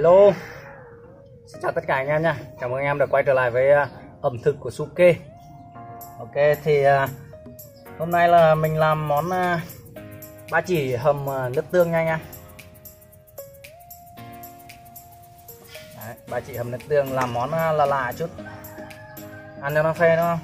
Hello, xin chào tất cả anh em nha. Chào mừng anh em đã quay trở lại với ẩm thực của Suke. Ok, thì hôm nay là mình làm món ba chỉ hầm nước tương nha anh em. Đấy, ba chỉ hầm nước tương làm món là lạ chút, ăn cho nó phê đúng không?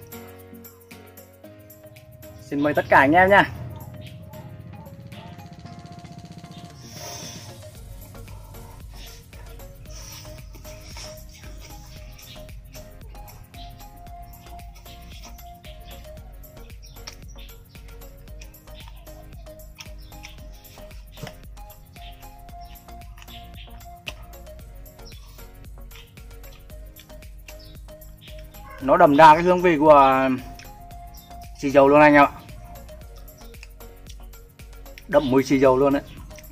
Xin mời tất cả anh em nha. Nó đậm đà cái hương vị của xì dầu luôn anh em ạ. Đậm mùi xì dầu luôn đấy.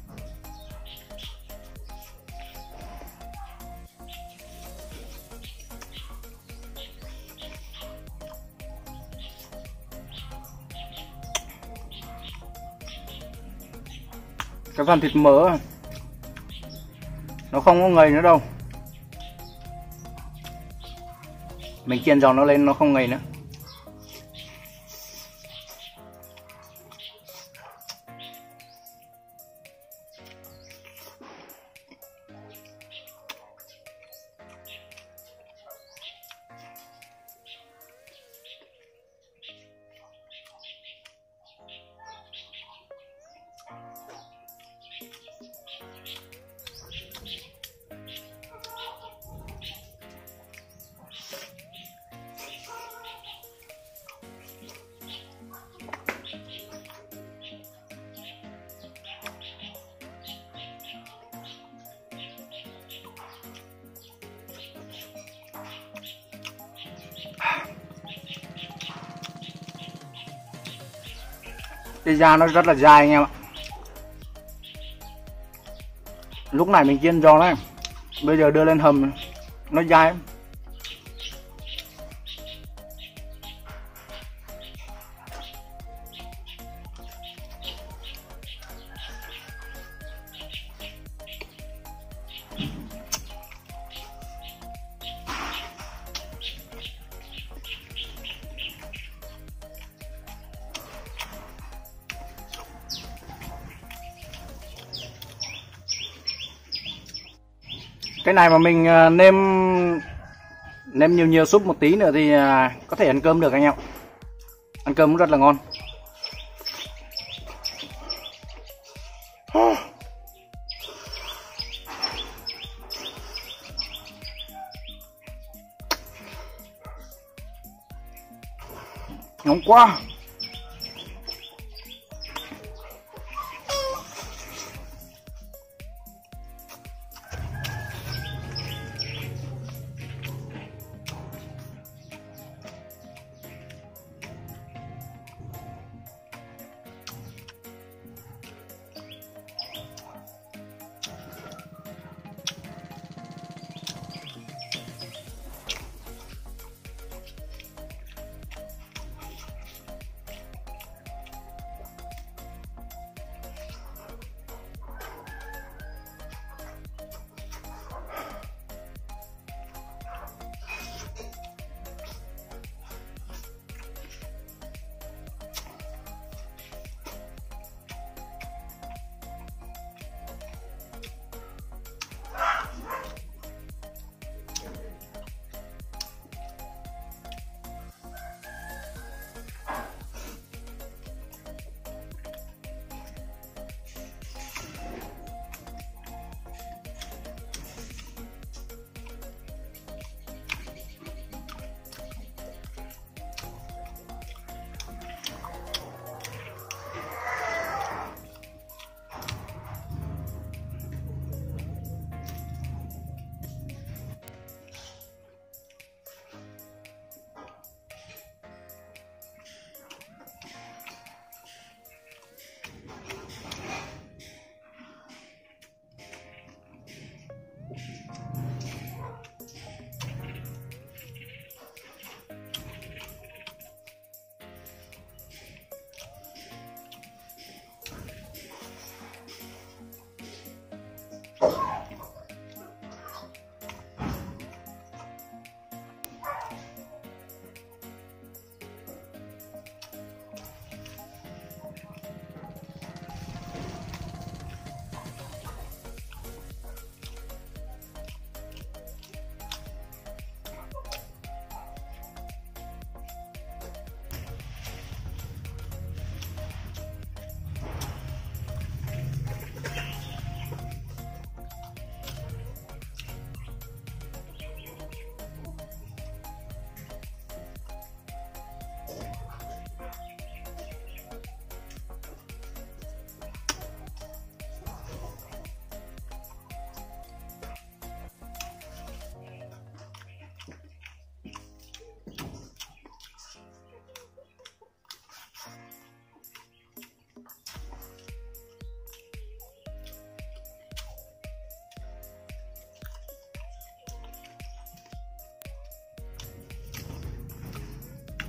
Cái phần thịt mỡ nó không có ngậy nữa đâu. Mình chiên giòn nó lên nó không ngậy nữa. Cái da nó rất là dài anh em ạ. Lúc này mình chiên giòn đấy, bây giờ đưa lên hầm nó dài. Cái này mà mình nêm nhiều súp một tí nữa thì có thể ăn cơm được anh em. Ăn cơm cũng rất là ngon. Ngon quá.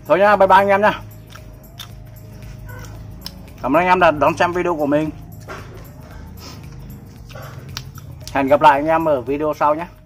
Thôi nha, bye bye anh em nha. Cảm ơn anh em đã đón xem video của mình. Hẹn gặp lại anh em ở video sau nhé.